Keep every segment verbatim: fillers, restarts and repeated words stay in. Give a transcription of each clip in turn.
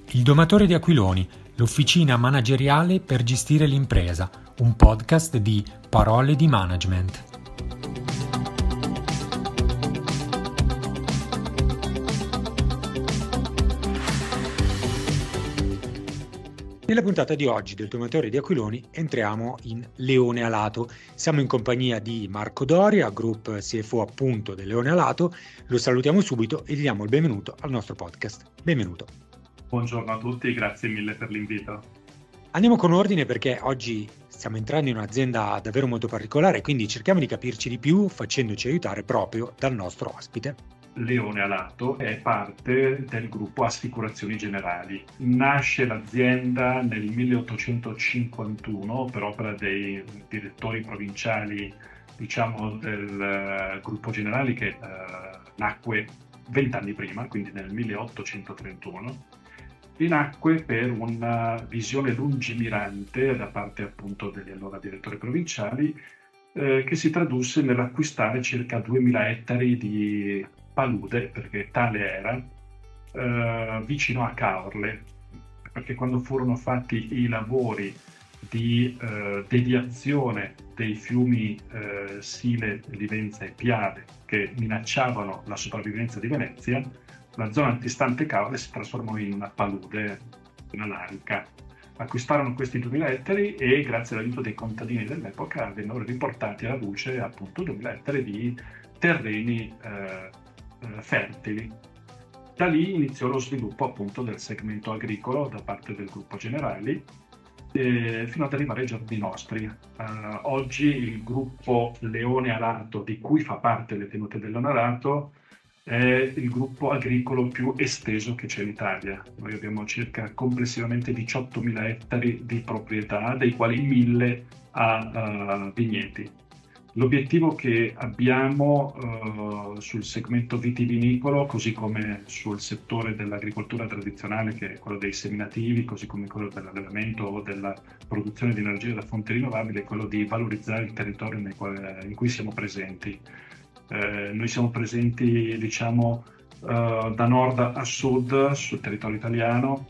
Il Domatore di Aquiloni, l'officina manageriale per gestire l'impresa, un podcast di Parole di Management. Nella puntata di oggi del Domatore di Aquiloni entriamo in Leone Alato. Siamo in compagnia di Marco Doria, Group C F O appunto del Leone Alato. Lo salutiamo subito e gli diamo il benvenuto al nostro podcast. Benvenuto. Buongiorno a tutti, grazie mille per l'invito. Andiamo con ordine perché oggi stiamo entrando in un'azienda davvero molto particolare, quindi cerchiamo di capirci di più facendoci aiutare proprio dal nostro ospite. Leone Alato è parte del gruppo Assicurazioni Generali. Nasce l'azienda nel milleottocentocinquantuno per opera dei direttori provinciali, diciamo, del uh, gruppo Generali che uh, nacque vent'anni prima, quindi nel milleottocentotrentuno. E nacque per una visione lungimirante da parte appunto degli allora direttori provinciali eh, che si tradusse nell'acquistare circa duemila ettari di palude, perché tale era, eh, vicino a Caorle, perché quando furono fatti i lavori di eh, deviazione dei fiumi eh, Sile, Livenza e Piave che minacciavano la sopravvivenza di Venezia, la zona antistante Caorle si trasformò in una palude, una lanca. Acquistarono questi duemila ettari e grazie all'aiuto dei contadini dell'epoca vennero riportati alla luce appunto duemila ettari di terreni eh, eh, fertili. Da lì iniziò lo sviluppo appunto del segmento agricolo da parte del gruppo Generali eh, fino ad arrivare ai giorni nostri. Uh, oggi il gruppo Leone Alato, di cui fa parte le tenute del Leone Alato, è il gruppo agricolo più esteso che c'è in Italia. Noi abbiamo circa complessivamente diciottomila ettari di proprietà, dei quali mille a uh, vigneti. L'obiettivo che abbiamo uh, sul segmento vitivinicolo, così come sul settore dell'agricoltura tradizionale, che è quello dei seminativi, così come quello dell'allevamento o della produzione di energia da fonti rinnovabili, è quello di valorizzare il territorio nel quale, in cui siamo presenti. Eh, noi siamo presenti, diciamo, uh, da nord a sud sul territorio italiano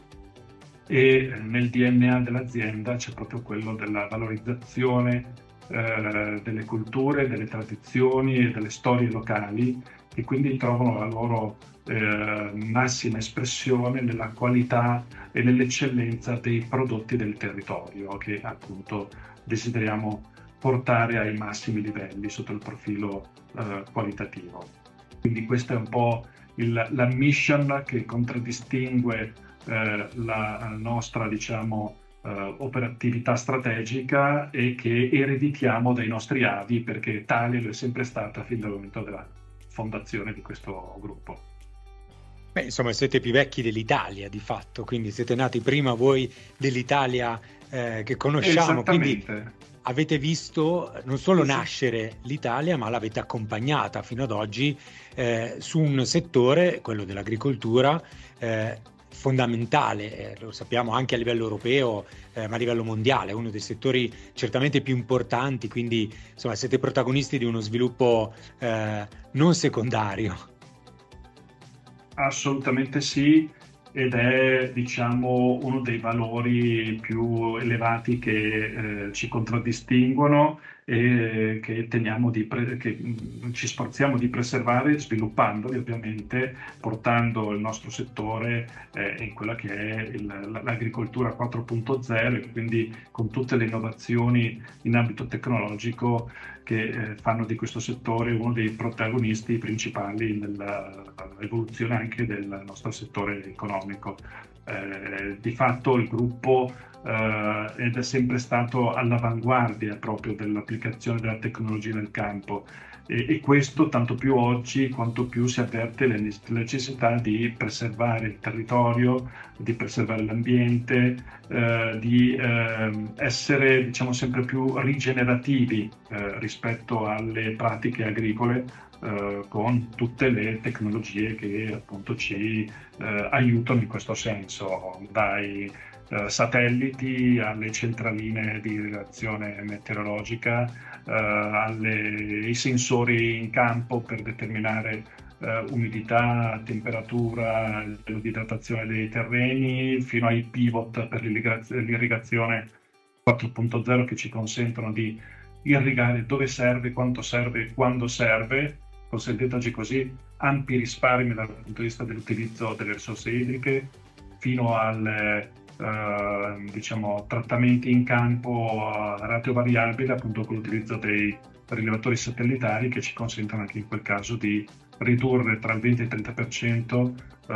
e nel D N A dell'azienda c'è proprio quello della valorizzazione eh, delle culture, delle tradizioni e delle storie locali, che quindi trovano la loro eh, massima espressione nella qualità e nell'eccellenza dei prodotti del territorio che appunto desideriamo portare ai massimi livelli sotto il profilo eh, qualitativo. Quindi questa è un po' il, la mission che contraddistingue eh, la nostra, diciamo, eh, operatività strategica e che ereditiamo dai nostri avi, perché tale lo è sempre stata fin dal momento della fondazione di questo gruppo. Beh, insomma, siete più vecchi dell'Italia di fatto, quindi siete nati prima voi dell'Italia eh, che conosciamo, quindi avete visto non solo nascere l'Italia, ma l'avete accompagnata fino ad oggi eh, su un settore, quello dell'agricoltura, eh, fondamentale, eh, lo sappiamo anche a livello europeo, eh, ma a livello mondiale, uno dei settori certamente più importanti, quindi insomma siete protagonisti di uno sviluppo eh, non secondario. Assolutamente sì, ed è, diciamo, uno dei valori più elevati che eh, ci contraddistinguono e che teniamo di pre- che mh, ci sforziamo di preservare, sviluppandoli ovviamente, portando il nostro settore eh, in quella che è il, l'agricoltura quattro punto zero, e quindi con tutte le innovazioni in ambito tecnologico che eh, fanno di questo settore uno dei protagonisti principali nell'evoluzione anche del nostro settore economico. Eh, di fatto il gruppo eh, ed è sempre stato all'avanguardia proprio dell'applicazione della tecnologia nel campo e, e questo tanto più oggi quanto più si avverte la necessità di preservare il territorio, di preservare l'ambiente, eh, di eh, essere, diciamo, sempre più rigenerativi eh, rispetto alle pratiche agricole, Uh, con tutte le tecnologie che appunto ci uh, aiutano in questo senso, dai uh, satelliti alle centraline di rilevazione meteorologica, uh, alle, ai sensori in campo per determinare eh, umidità, temperatura, livello di idratazione dei terreni, fino ai pivot per l'irrigazione quattro punto zero che ci consentono di irrigare dove serve, quanto serve e quando serve, consentitendoci così ampi risparmi dal punto di vista dell'utilizzo delle risorse idriche, fino al Uh, diciamo trattamenti in campo a ratio variabile, appunto con l'utilizzo dei rilevatori satellitari che ci consentono anche in quel caso di ridurre tra il venti e il trenta per cento uh,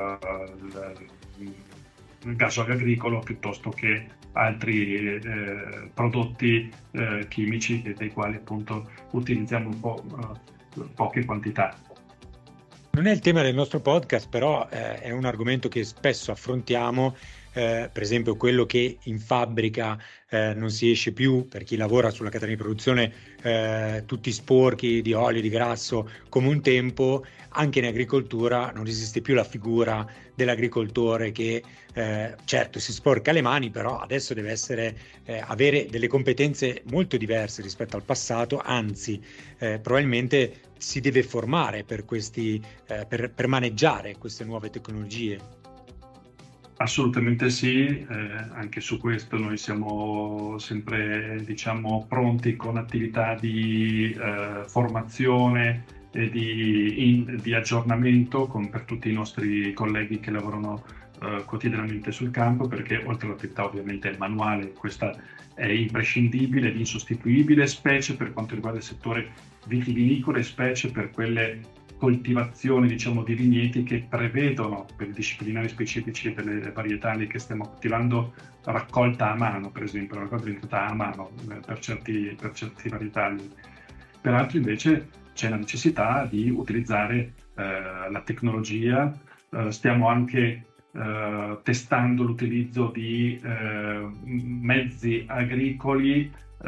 il, il gasolio agricolo piuttosto che altri eh, prodotti eh, chimici dei quali appunto utilizziamo un po' uh, poche quantità. Non è il tema del nostro podcast, però eh, è un argomento che spesso affrontiamo. Eh, per esempio quello che in fabbrica eh, non si esce più, per chi lavora sulla catena di produzione, eh, tutti sporchi di olio, di grasso come un tempo. Anche in agricoltura non esiste più la figura dell'agricoltore che eh, certo si sporca le mani, però adesso deve essere eh, avere delle competenze molto diverse rispetto al passato, anzi eh, probabilmente si deve formare per questi eh, per, per maneggiare queste nuove tecnologie. Assolutamente sì, eh, anche su questo noi siamo sempre, diciamo, pronti con attività di eh, formazione e di, in, di aggiornamento con, per tutti i nostri colleghi che lavorano eh, quotidianamente sul campo, perché oltre all'attività ovviamente manuale, questa è imprescindibile ed insostituibile, specie per quanto riguarda il settore vitivinicolo e specie per quelle coltivazioni, diciamo, di vigneti che prevedono per i disciplinari specifici delle varietali che stiamo coltivando raccolta a mano, per esempio, la raccolta diventata a mano per certi, per certi varietali. Peraltro invece c'è la necessità di utilizzare eh, la tecnologia, eh, stiamo anche eh, testando l'utilizzo di eh, mezzi agricoli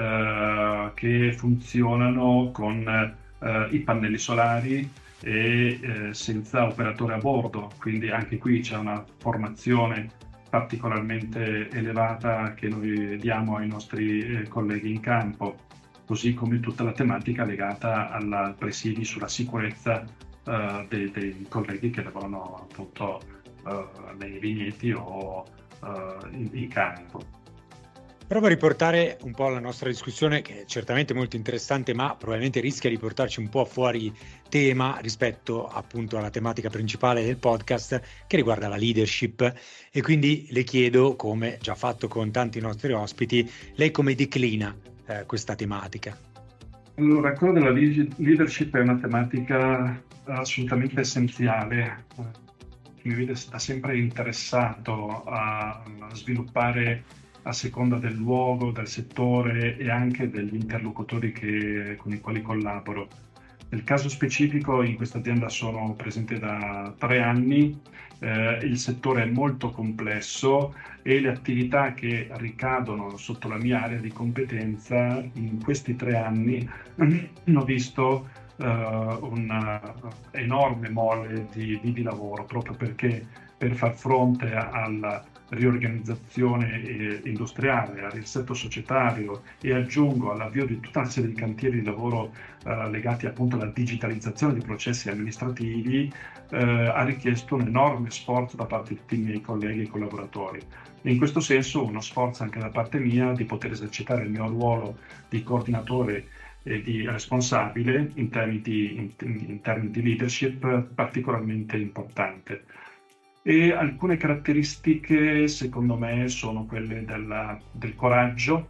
eh, che funzionano con eh, i pannelli solari e eh, senza operatore a bordo, quindi anche qui c'è una formazione particolarmente elevata che noi diamo ai nostri eh, colleghi in campo, così come tutta la tematica legata alla presidi sulla sicurezza eh, dei, dei colleghi che lavorano appunto eh, nei vigneti o eh, in, in campo. Provo a riportare un po' la nostra discussione, che è certamente molto interessante, ma probabilmente rischia di portarci un po' fuori tema rispetto appunto alla tematica principale del podcast, che riguarda la leadership. E quindi le chiedo, come già fatto con tanti nostri ospiti, lei come declina eh, questa tematica? Allora, quello della leadership è una tematica assolutamente essenziale. Mi vede da sempre interessato a sviluppare a seconda del luogo, del settore e anche degli interlocutori che, con i quali collaboro. Nel caso specifico in questa azienda sono presente da tre anni, eh, il settore è molto complesso e le attività che ricadono sotto la mia area di competenza in questi tre anni hanno visto uh, un enorme mole di, di, di lavoro, proprio perché per far fronte alla riorganizzazione industriale, al riassetto societario e aggiungo all'avvio di tutta una serie di cantieri di lavoro eh, legati appunto alla digitalizzazione di processi amministrativi, eh, ha richiesto un enorme sforzo da parte di tutti i miei colleghi e collaboratori. E in questo senso uno sforzo anche da parte mia di poter esercitare il mio ruolo di coordinatore e di responsabile in termini di, in, in termini di leadership particolarmente importante. E alcune caratteristiche, secondo me, sono quelle della, del coraggio,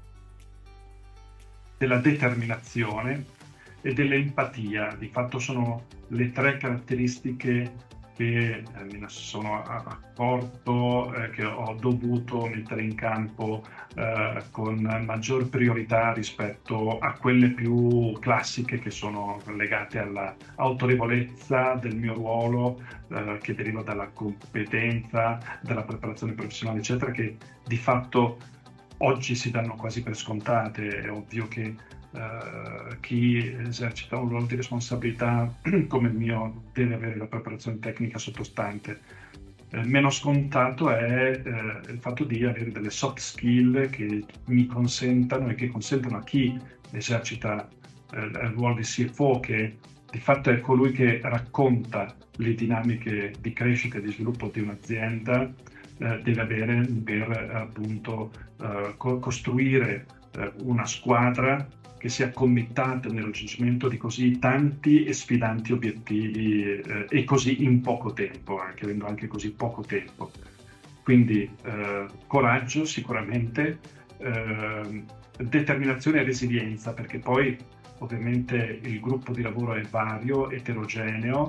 della determinazione e dell'empatia. Di fatto sono le tre caratteristiche che eh, mi sono accorto, eh, che ho dovuto mettere in campo eh, con maggior priorità rispetto a quelle più classiche che sono legate alla autorevolezza del mio ruolo, eh, che deriva dalla competenza, dalla preparazione professionale, eccetera, che di fatto oggi si danno quasi per scontate. È ovvio che Uh, chi esercita un ruolo di responsabilità come il mio deve avere la preparazione tecnica sottostante. Eh, meno scontato è eh, il fatto di avere delle soft skill che mi consentano e che consentono a chi esercita eh, il ruolo di C F O, che di fatto è colui che racconta le dinamiche di crescita e di sviluppo di un'azienda, eh, deve avere per appunto eh, co- costruire eh, una squadra che sia committata nel raggiungimento di così tanti e sfidanti obiettivi eh, e così in poco tempo, anche avendo anche così poco tempo. Quindi eh, coraggio sicuramente, eh, determinazione e resilienza, perché poi ovviamente il gruppo di lavoro è vario, eterogeneo.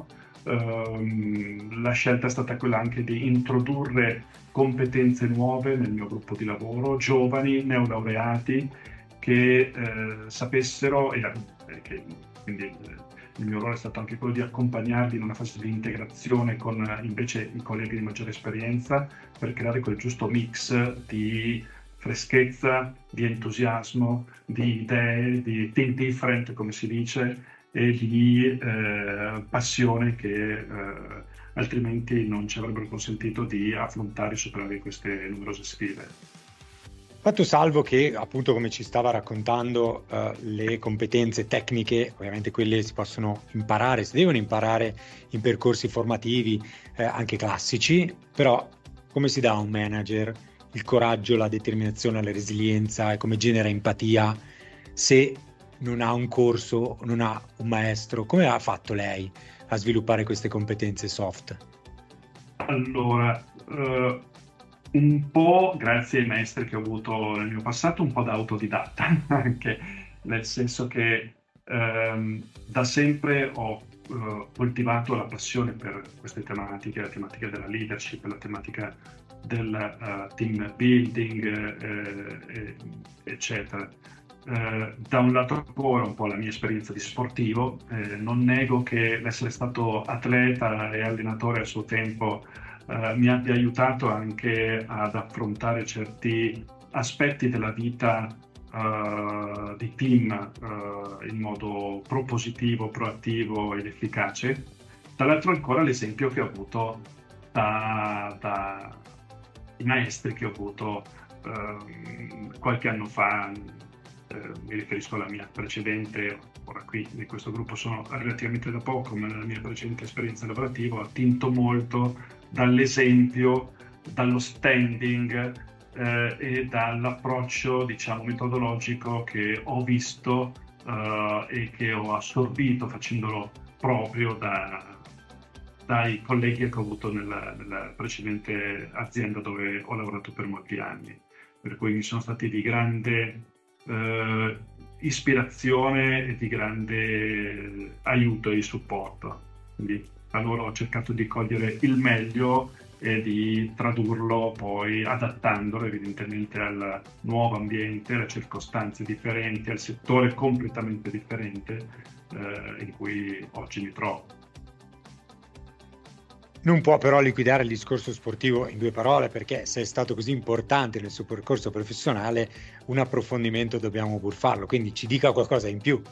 Uh, la scelta è stata quella anche di introdurre competenze nuove nel mio gruppo di lavoro, giovani, neolaureati, che eh, sapessero, e, e che, quindi eh, il mio ruolo è stato anche quello di accompagnarli in una fase di integrazione con invece i colleghi di maggiore esperienza, per creare quel giusto mix di freschezza, di entusiasmo, di idee, di think different, come si dice, e di eh, passione che eh, altrimenti non ci avrebbero consentito di affrontare e superare queste numerose sfide. Fatto salvo che, appunto, come ci stava raccontando, uh, le competenze tecniche, ovviamente quelle si possono imparare, si devono imparare in percorsi formativi eh, anche classici, però come si dà a un manager il coraggio, la determinazione, la resilienza e come genera empatia se non ha un corso, non ha un maestro? Come ha fatto lei a sviluppare queste competenze soft? Allora, uh, un po' grazie ai maestri che ho avuto nel mio passato, un po' da autodidatta anche, nel senso che um, da sempre ho uh, coltivato la passione per queste tematiche, la tematica della leadership, la tematica del uh, team building, eh, eh, eccetera. Eh, da un lato ancora un po' la mia esperienza di sportivo, eh, non nego che l'essere stato atleta e allenatore a suo tempo eh, mi abbia aiutato anche ad affrontare certi aspetti della vita eh, di team eh, in modo propositivo, proattivo ed efficace. Dall'altro ancora l'esempio che ho avuto da, da i maestri che ho avuto eh, qualche anno fa. Eh, mi riferisco alla mia precedente, ora qui in questo gruppo sono relativamente da poco, ma nella mia precedente esperienza lavorativa ho attinto molto dall'esempio, dallo standing eh, e dall'approccio, diciamo, metodologico che ho visto eh, e che ho assorbito facendolo proprio da, dai colleghi che ho avuto nella, nella precedente azienda dove ho lavorato per molti anni, per cui mi sono stati di grande Uh, ispirazione e di grande aiuto e supporto. Quindi da loro ho cercato di cogliere il meglio e di tradurlo poi adattandolo evidentemente al nuovo ambiente, alle circostanze differenti, al settore completamente differente uh, in cui oggi mi trovo. Non può però liquidare il discorso sportivo in due parole, perché se è stato così importante nel suo percorso professionale, un approfondimento dobbiamo pur farlo, quindi ci dica qualcosa in più.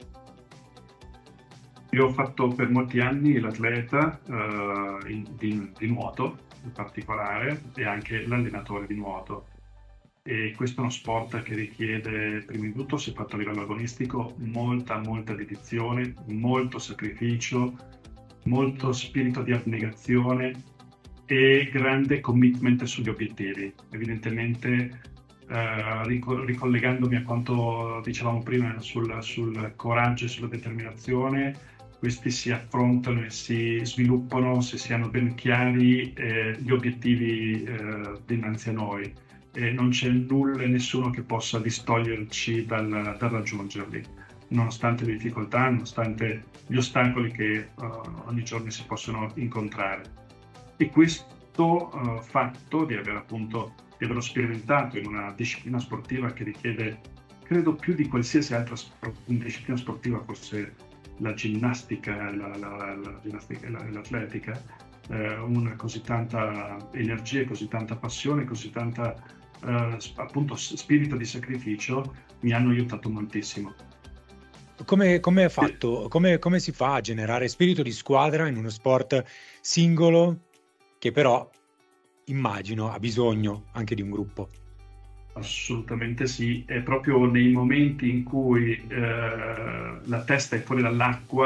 Io ho fatto per molti anni l'atleta uh, in, di, di nuoto in particolare e anche l'allenatore di nuoto, e questo è uno sport che richiede prima di tutto, se fatto a livello agonistico, molta molta dedizione, molto sacrificio, molto spirito di abnegazione e grande commitment sugli obiettivi. Evidentemente eh, ricollegandomi a quanto dicevamo prima sul, sul coraggio e sulla determinazione, questi si affrontano e si sviluppano se si hanno ben chiari eh, gli obiettivi eh, dinanzi a noi, e non c'è nulla e nessuno che possa distoglierci dal, dal raggiungerli, nonostante le difficoltà, nonostante gli ostacoli che uh, ogni giorno si possono incontrare. E questo uh, fatto di aver appunto di averlo sperimentato in una disciplina sportiva che richiede, credo più di qualsiasi altra sport, disciplina sportiva, forse la ginnastica, la, la, la ginnastica e la, l'atletica, eh, una così tanta energia, così tanta passione, così tanta uh, appunto spirito di sacrificio, mi hanno aiutato moltissimo. Come, come, è fatto, come, come si fa a generare spirito di squadra in uno sport singolo che però immagino ha bisogno anche di un gruppo? Assolutamente sì, è proprio nei momenti in cui eh, la testa è fuori dall'acqua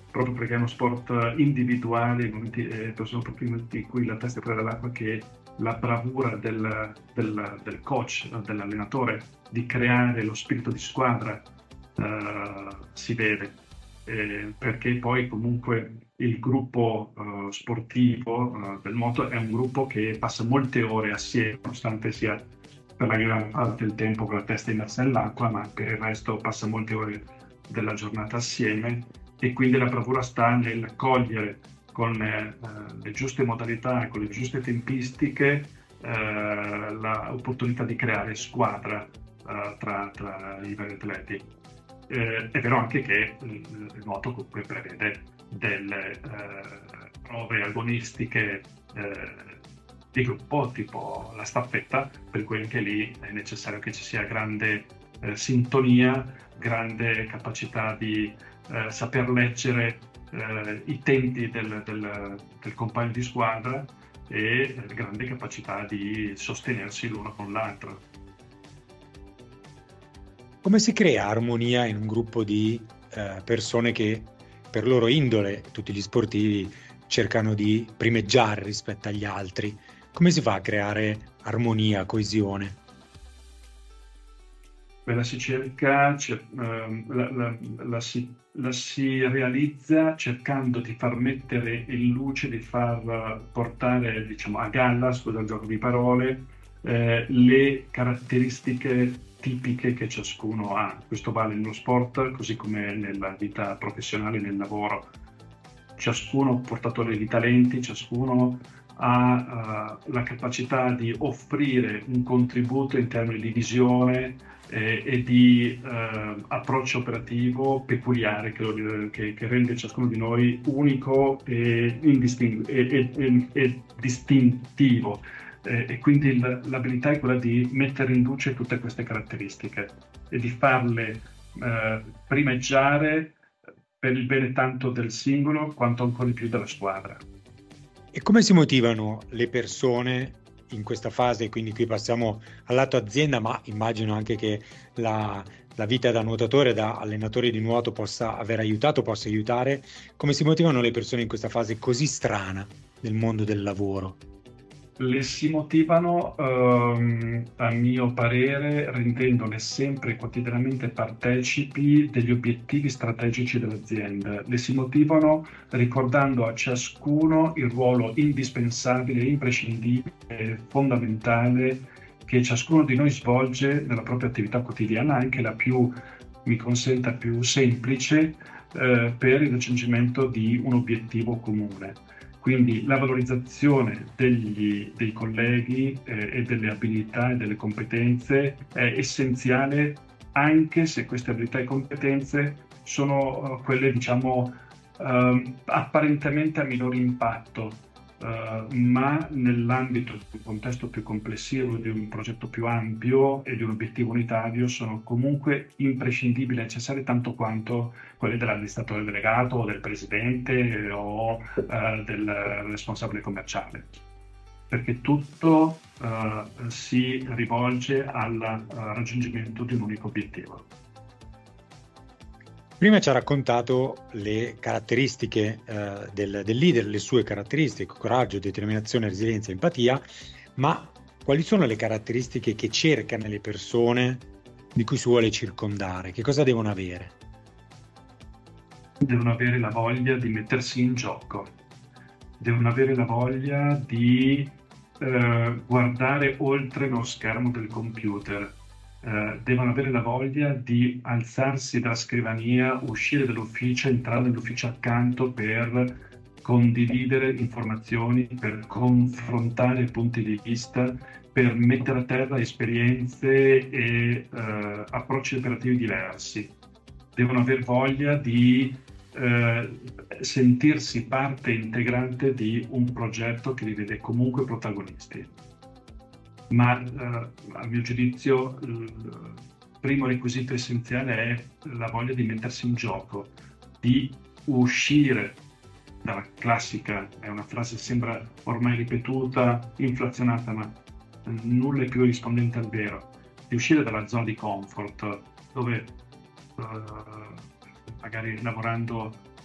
proprio perché è uno sport individuale, in momenti, eh, sono proprio i momenti in cui la testa è fuori dall'acqua che la bravura del, del, del coach, dell'allenatore, di creare lo spirito di squadra eh, si vede, eh, perché poi comunque il gruppo eh, sportivo eh, del moto è un gruppo che passa molte ore assieme, nonostante sia per la gran parte del tempo con la testa immersa nell'acqua, ma per il resto passa molte ore della giornata assieme, e quindi la bravura sta nel cogliere con eh, le giuste modalità, con le giuste tempistiche, eh, l'opportunità di creare squadra eh, tra, tra i vari atleti. Eh, è vero anche che il, il nuoto comunque prevede delle eh, prove agonistiche eh, di gruppo, tipo la staffetta, per cui anche lì è necessario che ci sia grande eh, sintonia, grande capacità di eh, saper leggere eh, i tempi del, del, del compagno di squadra e eh, grande capacità di sostenersi l'uno con l'altro. Come si crea armonia in un gruppo di eh, persone che per loro indole, tutti gli sportivi, cercano di primeggiare rispetto agli altri? Come si fa a creare armonia, coesione? Beh, la si cerca, cer- ehm, la, la- la si, la si realizza cercando di far mettere in luce, di far portare, diciamo, a galla, scusa il gioco di parole, eh, le caratteristiche tipiche che ciascuno ha. Questo vale nello sport, così come nella vita professionale, nel lavoro. Ciascuno portatore di talenti, ciascuno ha uh, la capacità di offrire un contributo in termini di visione eh, e di uh, approccio operativo peculiare che, lo, che, che rende ciascuno di noi unico e, indistingu- e, e, e, e distintivo. Eh, e quindi l'abilità è quella di mettere in luce tutte queste caratteristiche e di farle eh, primeggiare per il bene tanto del singolo quanto ancora di più della squadra. E come si motivano le persone in questa fase? Quindi qui passiamo al lato azienda, ma immagino anche che la, la vita da nuotatore, da allenatore di nuoto possa aver aiutato, possa aiutare. Come si motivano le persone in questa fase così strana del mondo del lavoro? Le si motivano, ehm, a mio parere, rendendole sempre quotidianamente partecipi degli obiettivi strategici dell'azienda. Le si motivano ricordando a ciascuno il ruolo indispensabile, imprescindibile, fondamentale che ciascuno di noi svolge nella propria attività quotidiana, anche la più, mi consenta, più semplice, eh, per il raggiungimento di un obiettivo comune. Quindi la valorizzazione degli, dei colleghi eh, e delle abilità e delle competenze è essenziale, anche se queste abilità e competenze sono uh, quelle, diciamo, uh, apparentemente a minor impatto, uh, ma nell'ambito di un contesto più complessivo, di un progetto più ampio e di un obiettivo unitario, sono comunque imprescindibili e necessarie tanto quanto quelli dell'amministratore delegato o del presidente o uh, del responsabile commerciale, perché tutto uh, si rivolge al uh, raggiungimento di un unico obiettivo. Prima ci ha raccontato le caratteristiche eh, del, del leader, le sue caratteristiche, coraggio, determinazione, resilienza, empatia, ma quali sono le caratteristiche che cerca nelle persone di cui si vuole circondare? Che cosa devono avere? Devono avere la voglia di mettersi in gioco, devono avere la voglia di eh, guardare oltre lo schermo del computer, eh, devono avere la voglia di alzarsi dalla scrivania, uscire dall'ufficio, entrare nell'ufficio accanto per condividere informazioni, per confrontare punti di vista, per mettere a terra esperienze e eh, approcci operativi diversi. Devono aver voglia di eh, sentirsi parte integrante di un progetto che li vede comunque protagonisti. Ma eh, a mio giudizio il primo requisito essenziale è la voglia di mettersi in gioco, di uscire dalla classica, è una frase che sembra ormai ripetuta, inflazionata, ma nulla è più rispondente al vero, di uscire dalla zona di comfort, dove uh, magari lavorando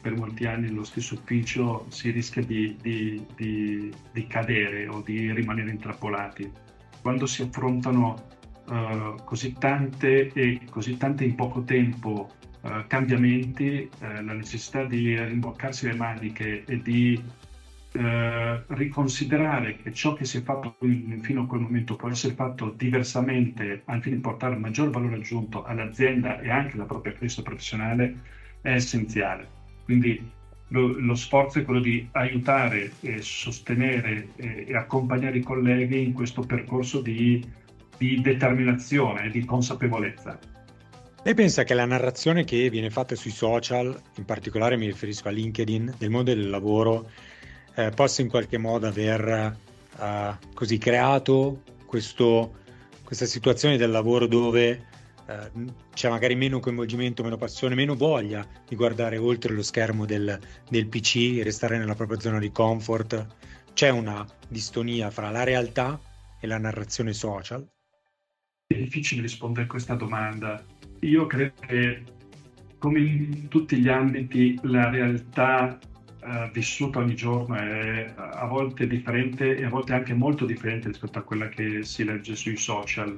per molti anni nello stesso ufficio si rischia di, di, di, di cadere o di rimanere intrappolati. Quando si affrontano uh, così tante e così tante in poco tempo uh, cambiamenti, uh, la necessità di rimboccarsi le maniche e di uh, riconsiderare che ciò che si è fatto fino a quel momento può essere fatto diversamente al fine di portare un maggior valore aggiunto all'azienda e anche alla propria crescita professionale è essenziale. Quindi lo, lo sforzo è quello di aiutare e sostenere e, e accompagnare i colleghi in questo percorso di, di determinazione e di consapevolezza. Lei pensa che la narrazione che viene fatta sui social, in particolare mi riferisco a LinkedIn, del mondo del lavoro, eh, possa in qualche modo aver eh, così creato questo, questa situazione del lavoro dove Uh, c'è magari meno coinvolgimento, meno passione, meno voglia di guardare oltre lo schermo del, del P C, restare nella propria zona di comfort? C'è una distonia fra la realtà e la narrazione social? È difficile rispondere a questa domanda. Io credo che, come in tutti gli ambiti, la realtà uh, vissuta ogni giorno è a volte differente e a volte anche molto differente rispetto a quella che si legge sui social.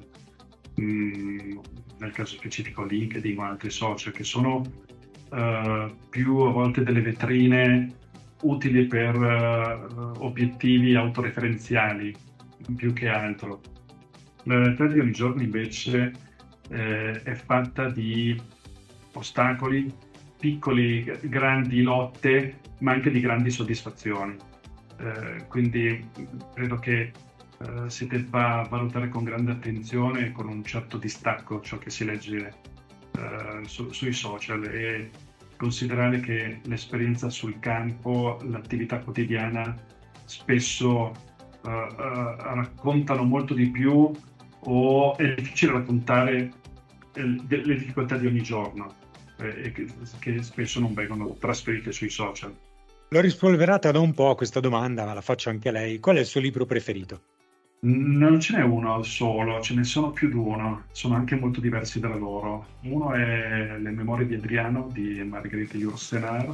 Mm, nel caso specifico LinkedIn o altri social, che sono uh, più a volte delle vetrine utili per uh, obiettivi autoreferenziali più che altro. La realtà di ogni giorno invece eh, è fatta di ostacoli, piccoli, grandi lotte, ma anche di grandi soddisfazioni. Eh, quindi credo che Uh, si debba valutare con grande attenzione e con un certo distacco ciò che si legge uh, su, sui social e considerare che l'esperienza sul campo, l'attività quotidiana spesso uh, uh, raccontano molto di più o è difficile raccontare le, le difficoltà di ogni giorno eh, e che, che spesso non vengono trasferite sui social. L'ho rispolverata da un po' questa domanda, ma la faccio anche a lei. Qual è il suo libro preferito? Non ce n'è uno solo, ce ne sono più di uno, sono anche molto diversi tra loro. Uno è Le memorie di Adriano di Marguerite Yourcenar,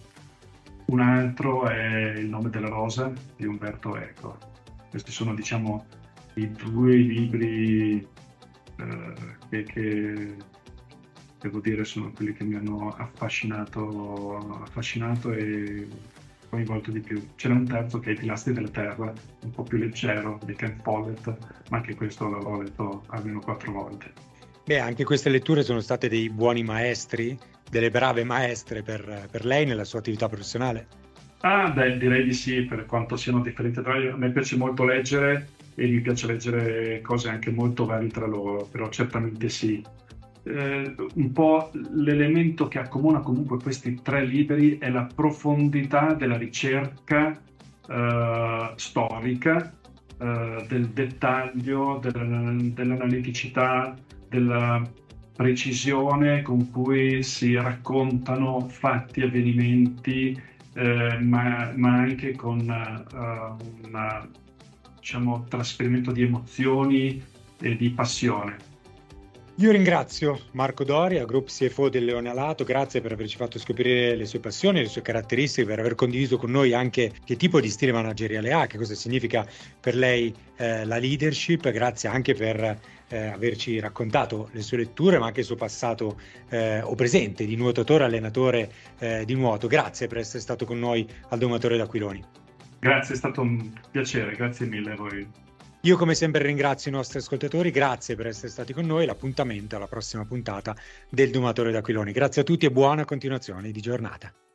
un altro è Il nome della rosa di Umberto Eco. Questi sono, diciamo, i due libri eh, che, che devo dire sono quelli che mi hanno affascinato, affascinato e coinvolto di più. Ce n'è un terzo che è I pilastri della terra, un po' più leggero, di Ken Follett, ma anche questo l'ho letto almeno quattro volte. Beh, anche queste letture sono state dei buoni maestri, delle brave maestre per, per lei nella sua attività professionale? Ah, beh, direi di sì, per quanto siano differenti tra loro. A me piace molto leggere e mi piace leggere cose anche molto varie tra loro, però certamente sì. Eh, un po' l'elemento che accomuna comunque questi tre libri è la profondità della ricerca eh, storica, eh, del dettaglio, del, dell'analiticità, della precisione con cui si raccontano fatti, avvenimenti, eh, ma, ma anche con uh, un diciamo, trasferimento di emozioni e di passione. Io ringrazio Marco Doria, Group C F O del Leone Alato, grazie per averci fatto scoprire le sue passioni, le sue caratteristiche, per aver condiviso con noi anche che tipo di stile manageriale ha, che cosa significa per lei eh, la leadership, grazie anche per eh, averci raccontato le sue letture, ma anche il suo passato eh, o presente di nuotatore, allenatore eh, di nuoto. Grazie per essere stato con noi al Domatore d'Aquiloni. Grazie, è stato un piacere, grazie mille a voi. Io come sempre ringrazio i nostri ascoltatori, grazie per essere stati con noi, l'appuntamento alla prossima puntata del Domatore d'Aquiloni. Grazie a tutti e buona continuazione di giornata.